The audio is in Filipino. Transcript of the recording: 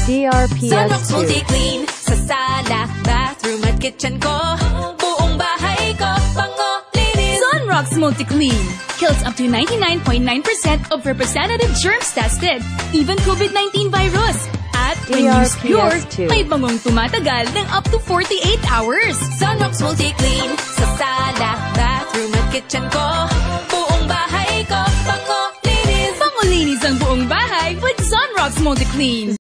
DRPS Zonrox Multiclean sa sala, bathroom at kitchen ko. Buong bahay ko, bango, linis. Zonrox Multiclean kills up to 99.9% of representative germs tested, even COVID-19 virus. At when used pure, may bangong tumatagal ng up to 48 hours. Zonrox Multiclean sa sala, bathroom at kitchen ko. Buong bahay ko, bango, linis. Bango linis ang buong bahay with Zonrox Multiclean.